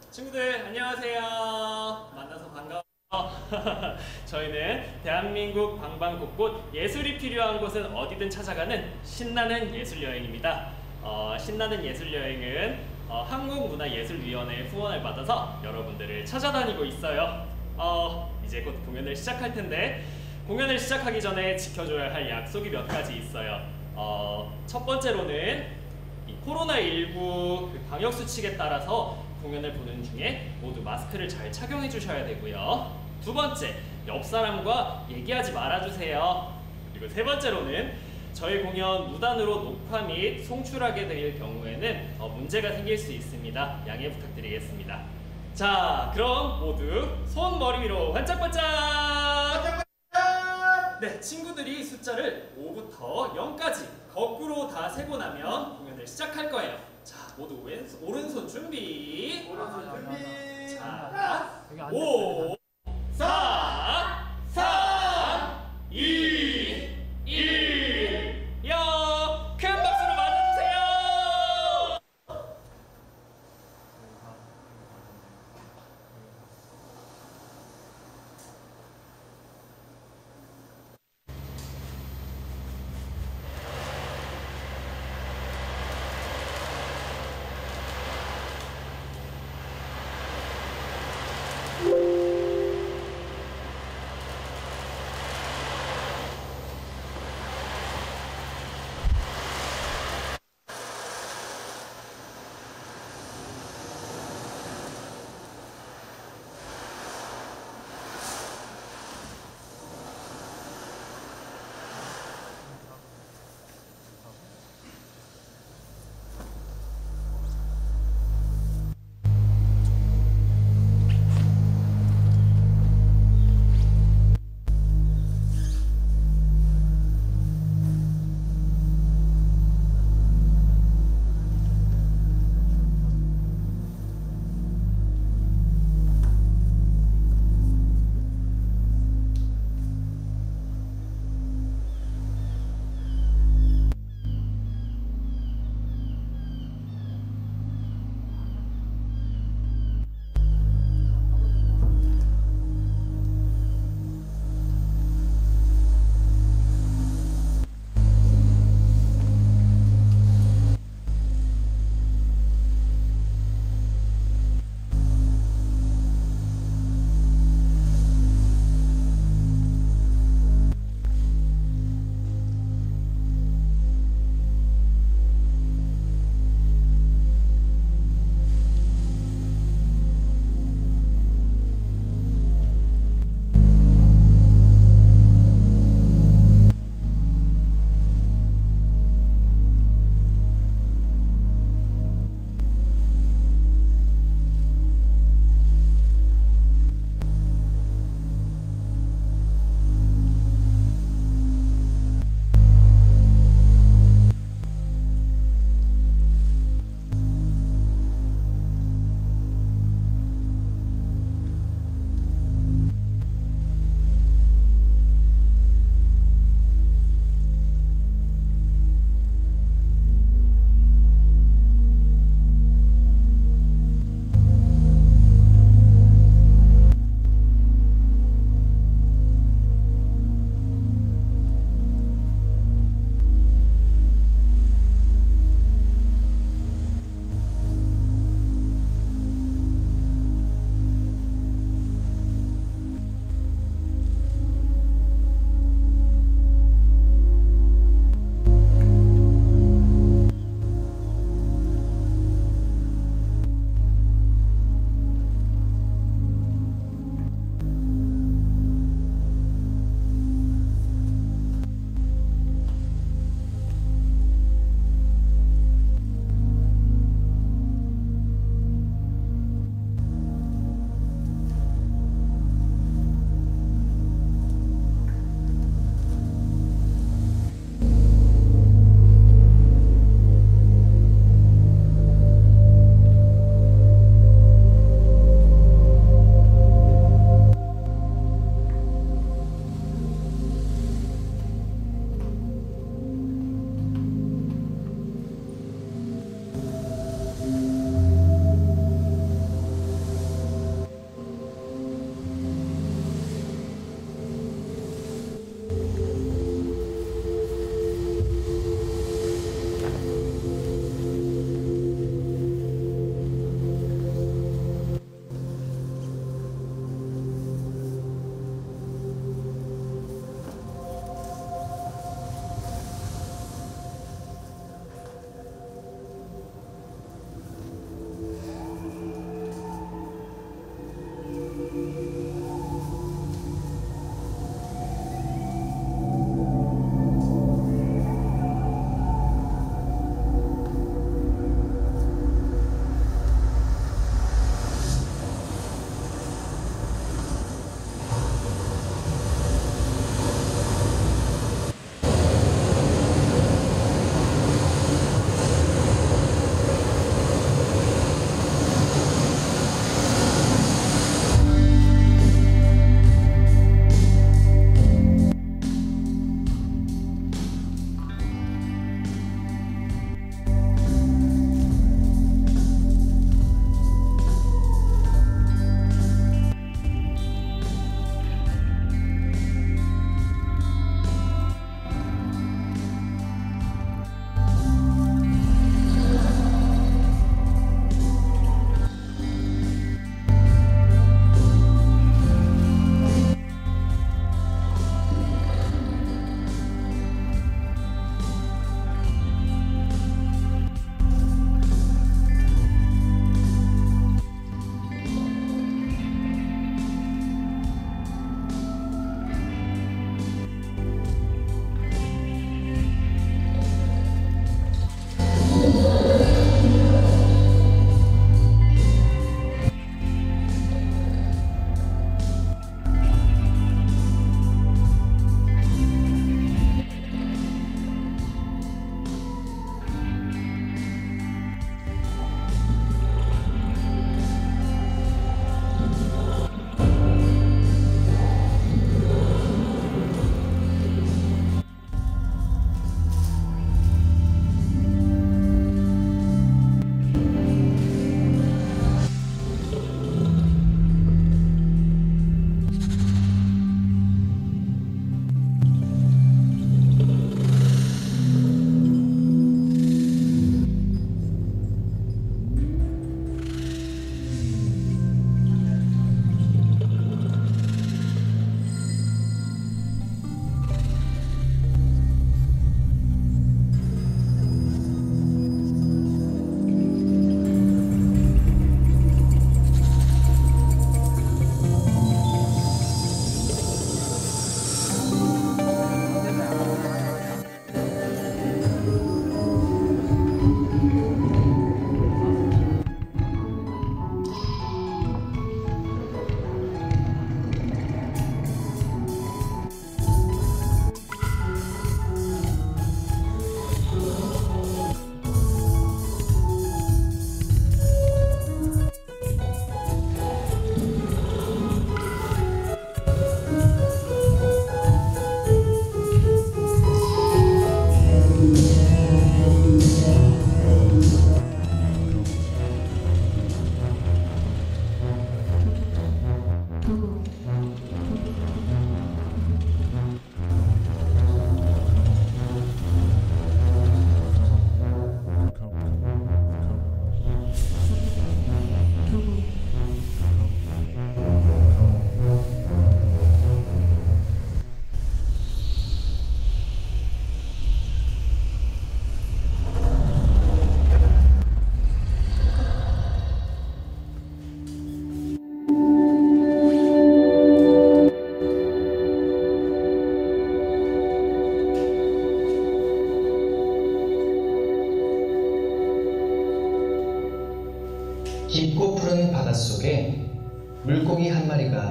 친구들 안녕하세요. 만나서 반가워. 저희는 대한민국 방방곳곳 예술이 필요한 곳은 어디든 찾아가는 신나는 예술여행입니다. 신나는 예술여행은 한국문화예술위원회의 후원을 받아서 여러분들을 찾아다니고 있어요. 이제 곧 공연을 시작할 텐데 공연을 시작하기 전에 지켜줘야 할 약속이 몇 가지 있어요. 첫 번째로는 이 코로나19 방역수칙에 따라서 공연을 보는 중에 모두 마스크를 잘 착용해 주셔야 되고요. 두 번째, 옆 사람과 얘기하지 말아주세요. 그리고 세 번째로는 저희 공연 무단으로 녹화 및 송출하게 될 경우에는 문제가 생길 수 있습니다. 양해 부탁드리겠습니다. 자, 그럼 모두 손 머리 위로 반짝반짝! 네, 친구들이 숫자를 5부터 0까지 거꾸로 다 세고 나면 공연을 시작할 거예요. 자, 모두 오른손 준비. 자, 5, 4, 3, 2, 1, 0. 큰 박수로 맞아주세요.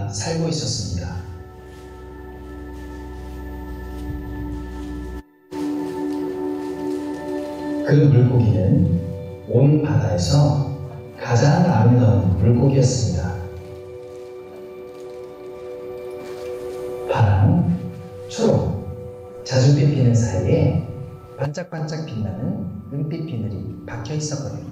물고기가 살고 있었습니다. 그 물고기는 온 바다에서 가장 아름다운 물고기였습니다. 파랑, 초록, 자줏빛 비늘 사이에 반짝반짝 빛나는 은빛 비늘이 박혀 있었거든요.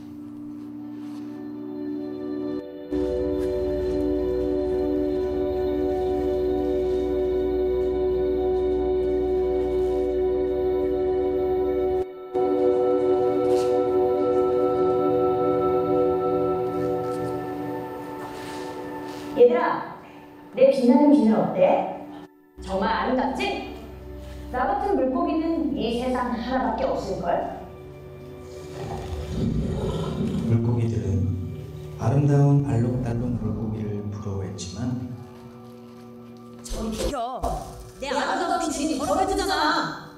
얘들아, 내 빛나는 비늘 어때? 정말 아름답지? 나 같은 물고기는 이 세상 하나밖에 없을걸? 물고기들은 아름다운 알록달록 물고기를 부러워했지만 저리 비켜. 내 아름다운 비늘이 더러워지잖아.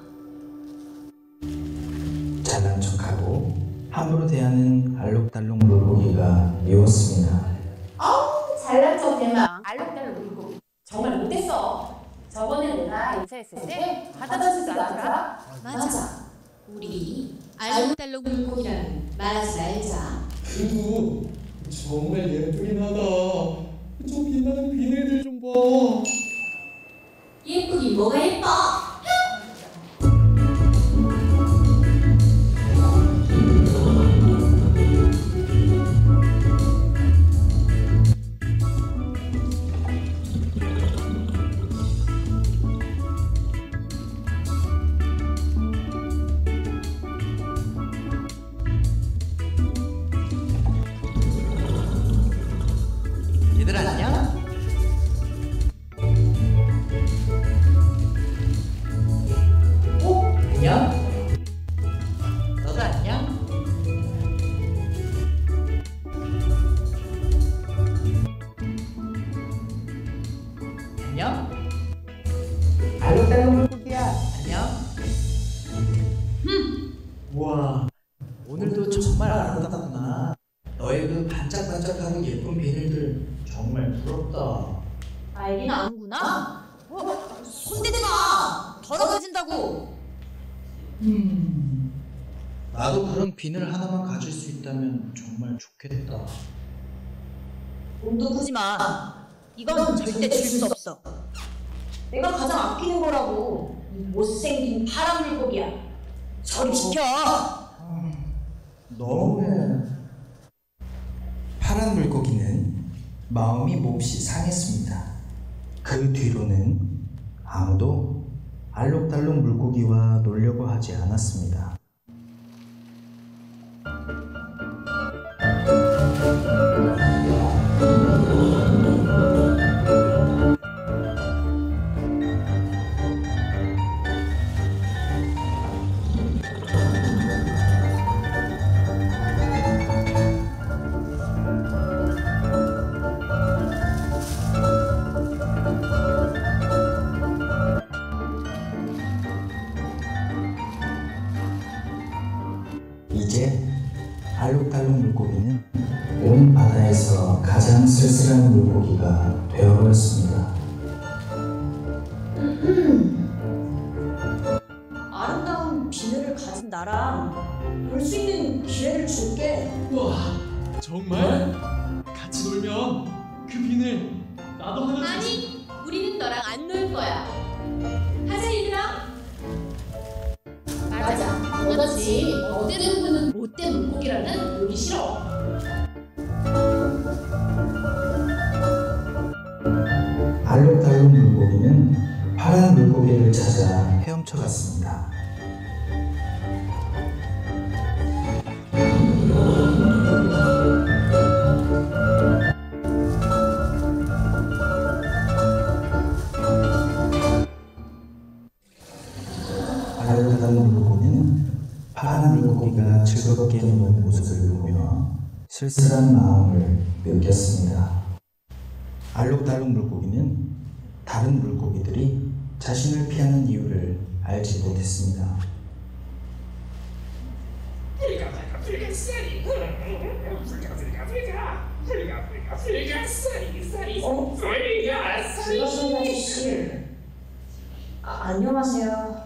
잘난 척하고 함부로 대하는 알록달록 물고기가 미웠습니다. 잘난 척 대마 알록달록 물고기 정말 못됐어. 저번에 내가 인사했을 때 받아주지도 않더라. 맞아. 우리 알록달록 물고기라는 말하지 말자. 그리고 정말 예쁘긴 하다. 저 빛나는 비늘들 좀 봐. 예쁘긴 뭐가 예뻐? 얘들 안녕? 안녕? 너도 안녕? 안녕? 알록달록 물고기야 안녕? 우와 오늘도 정말 아름답구나. 너의 그 반짝반짝하고 예쁜 비늘들 정말 부럽다. 알긴 아는구나. 손대지 마. 더러워진다고. 나도 그런 비늘 하나만 가질 수 있다면 정말 좋겠다. 몸도 크지 마. 이건 절대 줄 수 없어. 내가 가장 아끼는 거라고. 이 못생긴 파란 물고기야. 저리 비켜. 너무해. 파란 물고기는 마음이 몹시 상했습니다. 그 뒤로는 아무도 알록달록 물고기와 놀려고 하지 않았습니다. 이제 알록달록 물고기는 온 바다에서 가장 쓸쓸한 물고기가 되어버렸습니다. 아름다운 비늘을 가진 나랑 볼 수 있는 기회를 줄게. 와, 정말? 같이 놀면 그 비늘 나도 하나. 아니, 우리는 너랑 안 놀 거야. 하자, 얘들아. 맞아, 너같이 어때는 보는 못된 물고기라는 놀기 싫어. 알록달록 물고기는 파란 물고기를 찾아 헤엄쳐 갔습니다. 알록달록 물고기는 파란 물고기가 즐겁게 노는 모습을 보며 쓸쓸한 마음을 느꼈습니다. 알록달록 물고기는 다른 물고기들이 자신을 피하는 이유를 알지 못했습니다. 불가사리 불가사리 불가사리 아저씨. 안녕하세요.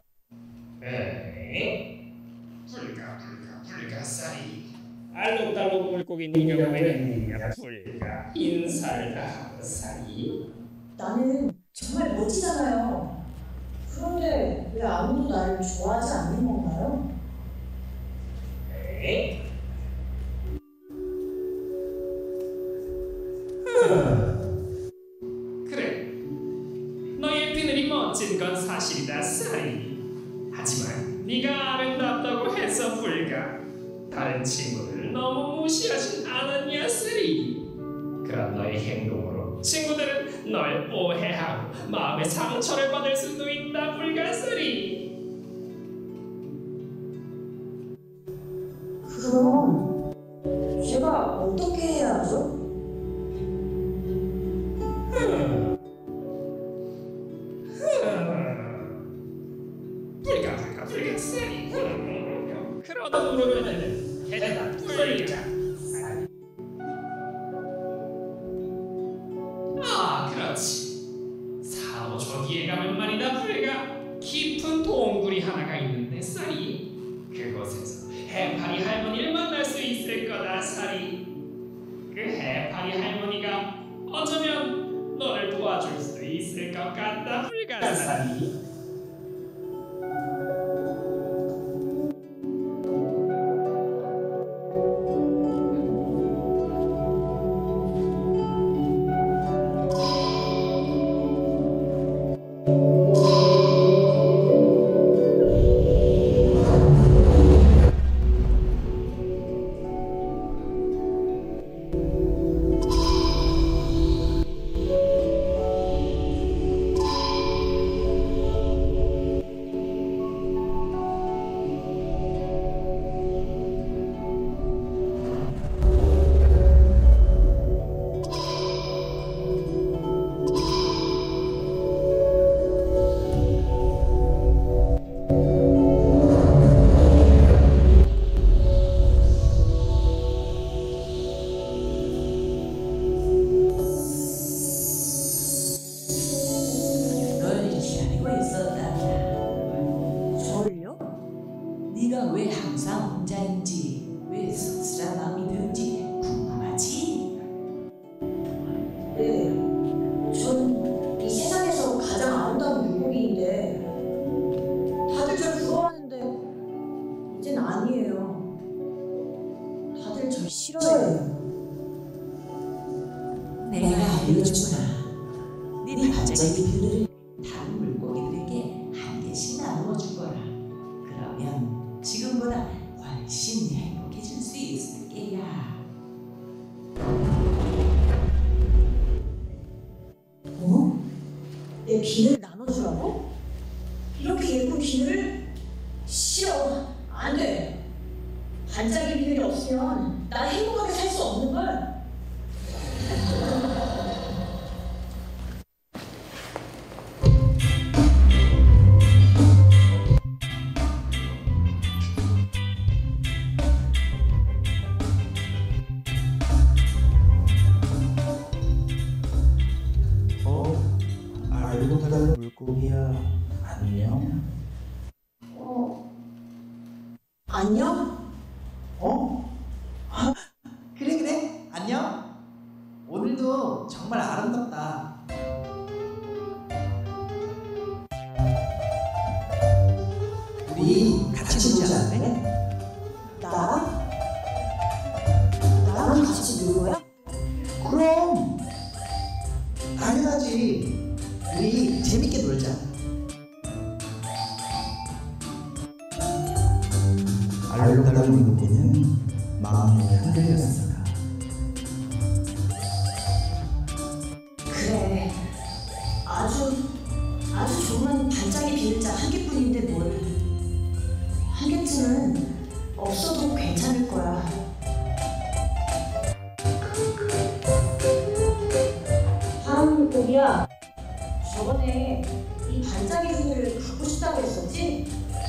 불가사리. 알록달록 물고기는 경우에는 불가 인사를 다 사리. 나는 정말 멋지잖아요. 그런데 왜 아무도 나를 좋아하지 않는 건가요? 그래, 너의 비늘이 멋진 건 사실이다 사리. 하지만 네가 아름답다고 해서 불가 다른 친구들 너무 무시하진 않았냐 사리. 그런 너의 행동으로 친구들은 널 오해하고 마음의 상처를 받을 수도 있다 불가 사리. 그럼 제가 어떻게 해야 하죠? 불가 사리. 그러던 부르는 해다 불가. 아, 그렇지. 사로 저기에 가면 말이다 불가. 깊은 동굴이 하나가 있는데 쌀이. 그곳에서 해파리 할머니를 만날 수 있을 거다 쌀이. 그 해파리 할머니가 어쩌면 너를 도와줄 수 있을 것 같다 불가 쌀이. 네가 왜 항상 혼자인지, 왜 씁쓸한 마음이 드는지 궁금하지? 네, 전 이 세상에서 가장 아름다운 물고기인데 다들 절 부러워하는데 이젠 아니에요. 다들 절 싫어해요. 내가 알려주마. 네 반짝이 비늘을 다른 물고기들에게 한 개씩 나누어 주거라. 그러면 지금보다 훨씬 행복해질 수 있을 게야. 어? 내 비늘 나눠주라고? 이렇게 예쁜 비늘을? 싫어. 안 돼. 반짝이 비늘이 없으면 나 행복하게 살 수 없는걸. 알고 다른 물고기야. 안녕. 안녕? 그래 안녕. 오늘도 정말 아름답다. 우리 같이 놀지 않을래? 나랑? 나랑 같이 놀 거야? 그럼 당연하지. 우리 재밌게 놀자. 알록달록 물고기는 마음이 흔들렸을까. 그래. 아주 좋은 반짝이 비늘자 한 개뿐인데 뭘. 한 개쯤은 없어도 괜찮을 거야. 파란 물고기야. 저번에 이 반짝이 비늘을 갖고 싶다고 했었지?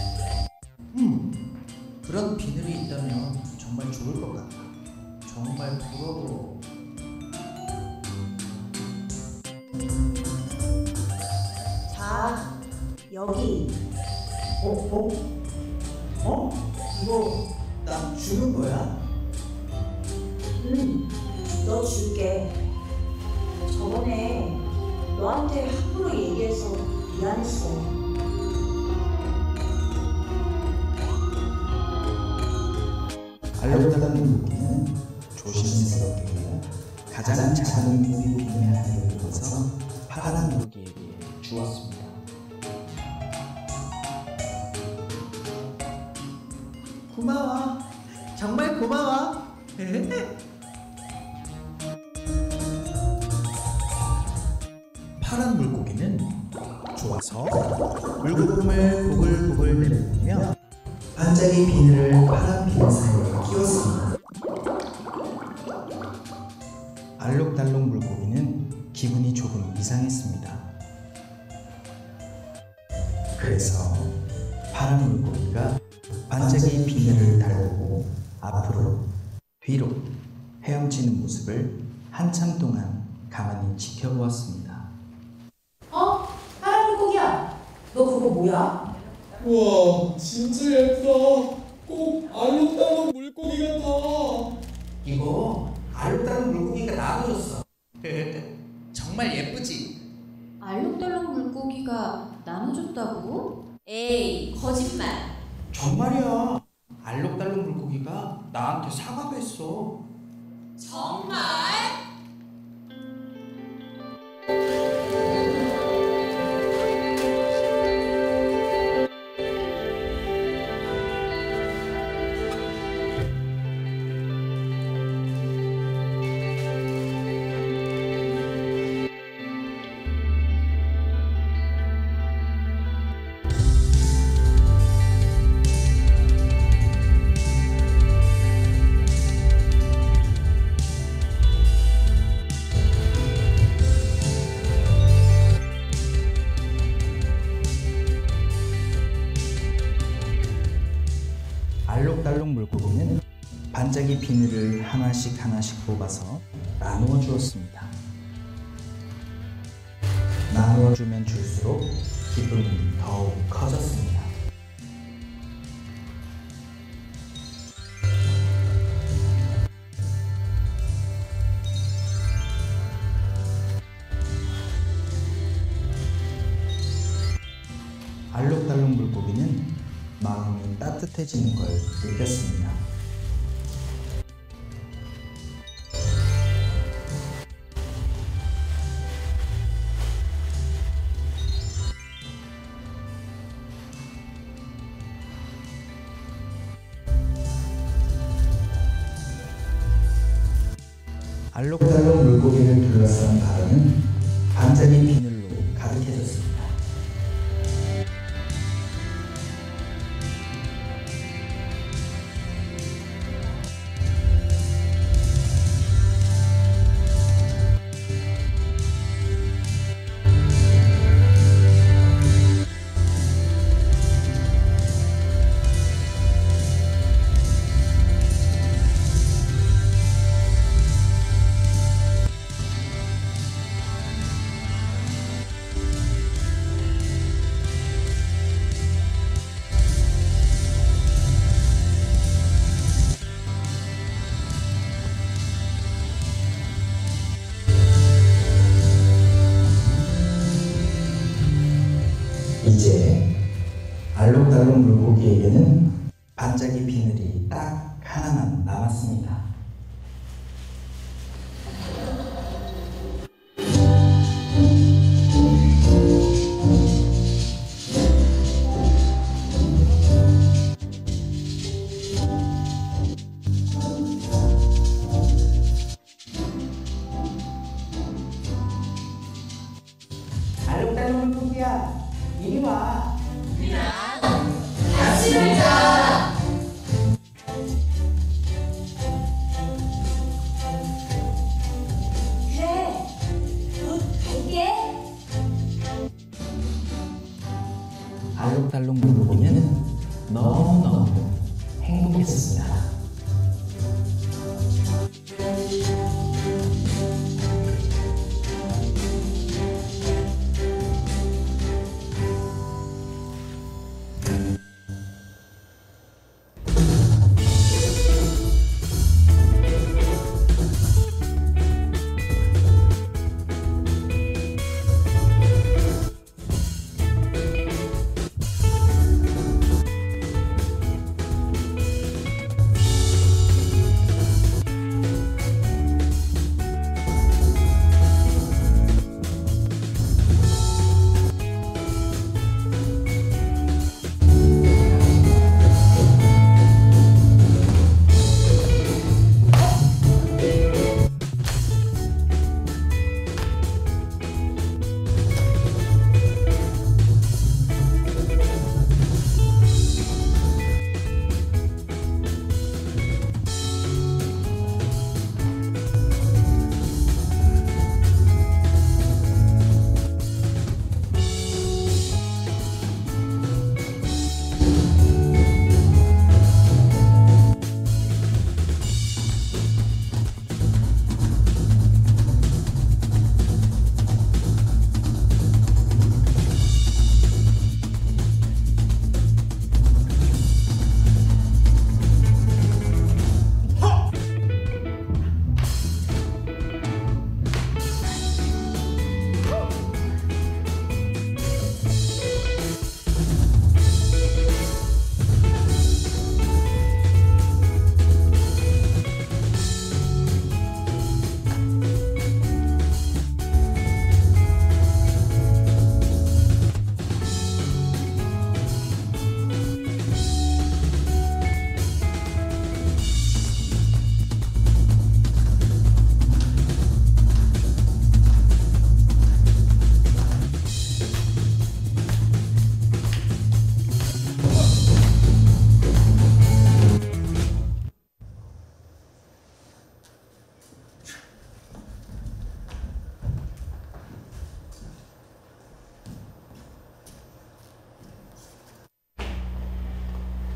그런 비늘이 있다면 정말 좋을 것 같아. 정말 부러워. 자, 여기. 이거 나 주는 거야? 너 줄게. 저번에 너한테 함부로 얘기해서 미안했어. 알록달록 물고기는 조심스럽게 가장 작은 고기 비늘 하나를 들어서 파란 물고기에게 주었습니다. 고마워. 정말 고마워. 파란 물고기는 좋아서 물구름을 보글보글 내리며 반짝이 비늘을 파란 비늘 사이에 끼웠습니다. 알록달록 물고기는 기분이 조금 이상했습니다. 그래서 파란 물고기가 반짝이 비늘을 달고 앞으로 뒤로 헤엄치는 모습을 한참 동안 가만히 지켜보았습니다. 파란 물고기야. 너 그거 뭐야? 우와, 진짜 예쁘다. 꼭 알록달록 물고기 같아. 이거 알록달록 물고기가 나눠줬어. 정말 예쁘지? 알록달록 물고기가 나눠줬다고? 에이, 거짓말. 정말이야. 알록달록 물고기가 나한테 사과도 했어. 정말? 알록달록 물고기는 반짝이 비늘을 하나씩 뽑아서 나누어 주었습니다. 나누어 주면 줄수록 기쁨이 더욱 커졌습니다. 알록달록 물고기는 마음이 따뜻해지는 걸 느꼈습니다. 알록달록 물고기를 둘러싼 바다는 반짝이 비늘로 가득해졌습니다. 이제 알록달록 물고기에게는 반짝이 비늘이 딱 하나만 남았습니다. 알록달록 물고기야, 이리 와. 같이 놀자. 그래. 갈게. 알록달록 물고기는 너무너무 행복했습니다.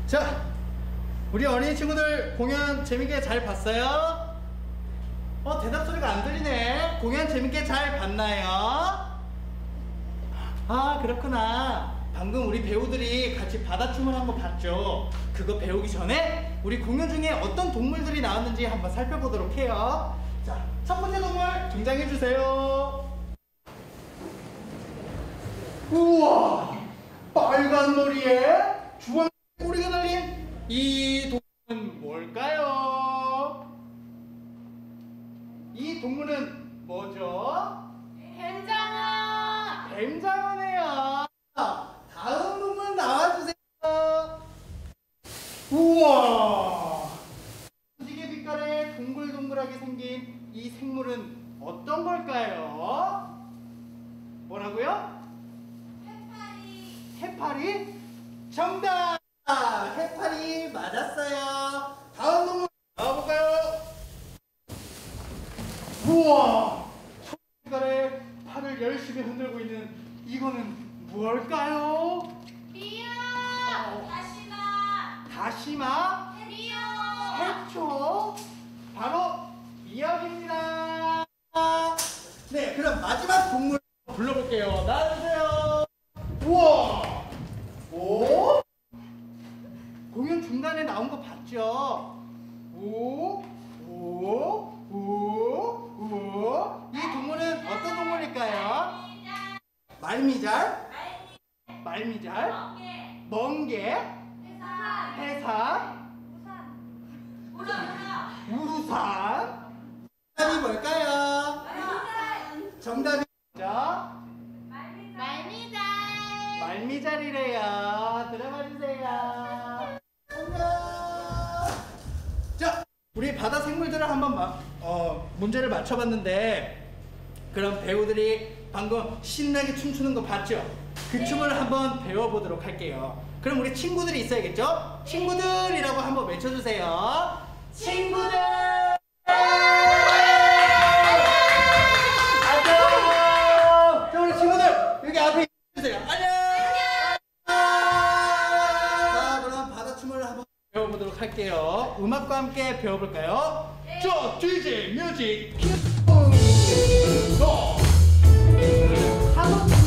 자, 우리 어린이 친구들 공연 재밌게 잘 봤어요? 대답 소리가 안 들리네. 공연 재밌게 잘 봤나요? 아, 그렇구나. 방금 우리 배우들이 같이 바다춤을 한 거 봤죠? 그거 배우기 전에 우리 공연 중에 어떤 동물들이 나왔는지 한번 살펴보도록 해요. 자, 첫 번째 동물 등장해 주세요. 우와! 빨간 머리에 주황 꼬리가 달린 이 동물은 뭘까요? 이 동물은 뭐죠? 뱀장어. 뱀장어네요. 다음 동물 나와주세요. 우와! 무지개 빛깔의 동글동글하게 생긴 이 생물은 어떤 걸까요? 뭐라고요? 해파리? 정답! 해파리 맞았어요. 다음 동물 나와볼까요? 우와! 초록색깔의 팔을 열심히 흔들고 있는 이거는 무엇일까요? 미역. 다시마? 미역. 해초? 바로 미역입니다. 네, 그럼 마지막 동물 불러볼게요. 나와주세요. 우와! 오? 공연 중간에 나온 거 봤죠? 오? 오? 오? 오? 이 동물은 어떤 동물일까요? 말미잘? 말미잘? 멍게? 해삼? 우산? 정답이 뭘까요? 정답이 뭐죠? 말미잘이래요. 들어봐주세요. 안녕. 자, 우리 바다 생물들을 한번 문제를 맞춰봤는데, 그럼 배우들이 방금 신나게 춤추는 거 봤죠? 그 춤을 한번 배워보도록 할게요. 그럼 우리 친구들이 있어야겠죠? 친구들이라고 한번 외쳐주세요. 친구들! 안녕! 자, 우리 친구들 여기 앞에 있으세요. 안녕! 자, 그럼 바다춤을 한번 배워보도록 할게요. 음악과 함께 배워볼까요? 자, DJ 뮤직 큐! 고! 한번